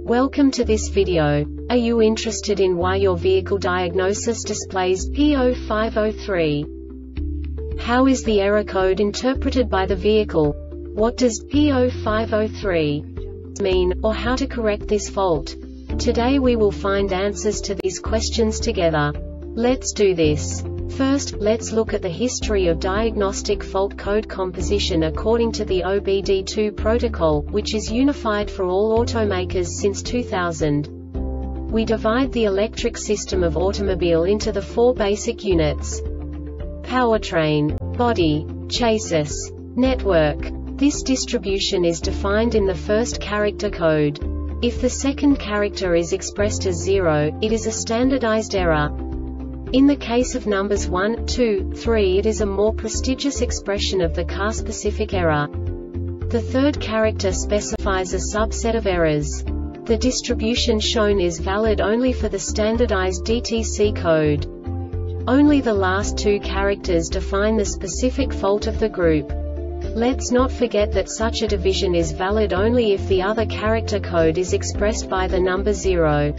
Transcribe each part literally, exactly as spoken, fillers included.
Welcome to this video. Are you interested in why your vehicle diagnosis displays P zero five zero three? How is the error code interpreted by the vehicle? What does P zero five zero three mean, or how to correct this fault? Today we will find answers to these questions together. Let's do this. First, let's look at the history of diagnostic fault code composition according to the O B D two protocol, which is unified for all automakers since two thousand. We divide the electric system of automobile into the four basic units: powertrain, body, chassis, network. This distribution is defined in the first character code. If the second character is expressed as zero, it is a standardized error. In the case of numbers one, two, three, it is a more prestigious expression of the car-specific error. The third character specifies a subset of errors. The distribution shown is valid only for the standardized D T C code. Only the last two characters define the specific fault of the group. Let's not forget that such a division is valid only if the other character code is expressed by the number zero.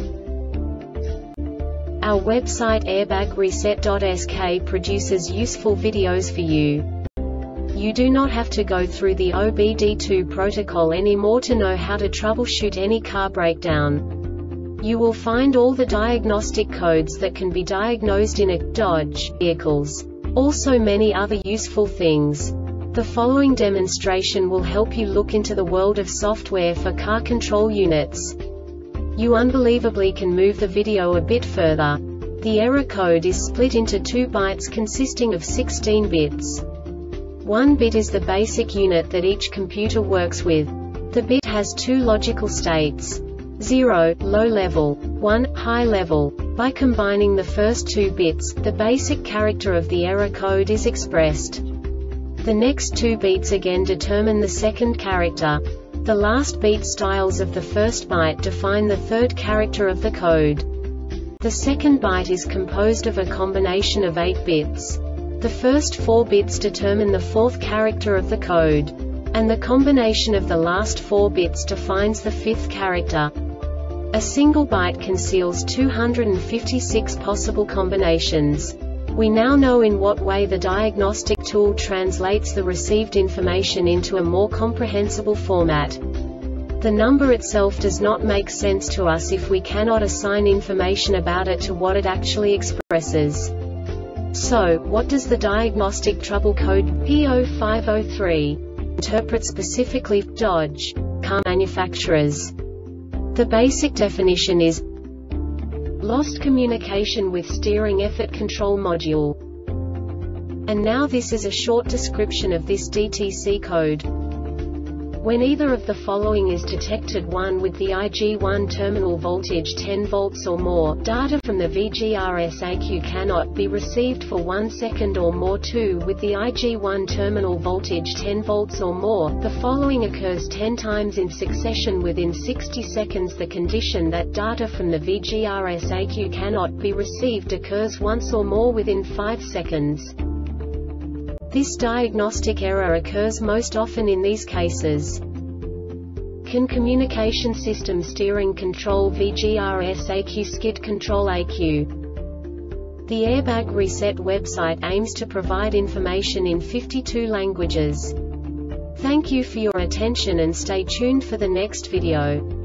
Our website airbag reset dot S K produces useful videos for you. You do not have to go through the O B D two protocol anymore to know how to troubleshoot any car breakdown. You will find all the diagnostic codes that can be diagnosed in a Dodge vehicles. Also many other useful things. The following demonstration will help you look into the world of software for car control units. You unbelievably can move the video a bit further. The error code is split into two bytes consisting of sixteen bits. One bit is the basic unit that each computer works with. The bit has two logical states: zero, low level, one, high level. By combining the first two bits, the basic character of the error code is expressed. The next two bits again determine the second character. The last beat styles of the first byte define the third character of the code. The second byte is composed of a combination of eight bits. The first four bits determine the fourth character of the code. And the combination of the last four bits defines the fifth character. A single byte conceals two hundred fifty-six possible combinations. We now know in what way the diagnostic tool translates the received information into a more comprehensible format. The number itself does not make sense to us if we cannot assign information about it to what it actually expresses. So, what does the diagnostic trouble code P zero five zero three interpret specifically for Dodge car manufacturers? The basic definition is lost communication with steering effort control module. And now this is a short description of this D T C code. When either of the following is detected: one with the I G one terminal voltage ten volts or more, data from the V G R S A Q cannot be received for one second or more. two with the I G one terminal voltage ten volts or more, the following occurs ten times in succession within sixty seconds. The condition that data from the V G R S A Q cannot be received occurs once or more within five seconds. This diagnostic error occurs most often in these cases: C A N communication system steering control V G R S A Q skid control A Q. The Airbag Reset website aims to provide information in fifty-two languages. Thank you for your attention and stay tuned for the next video.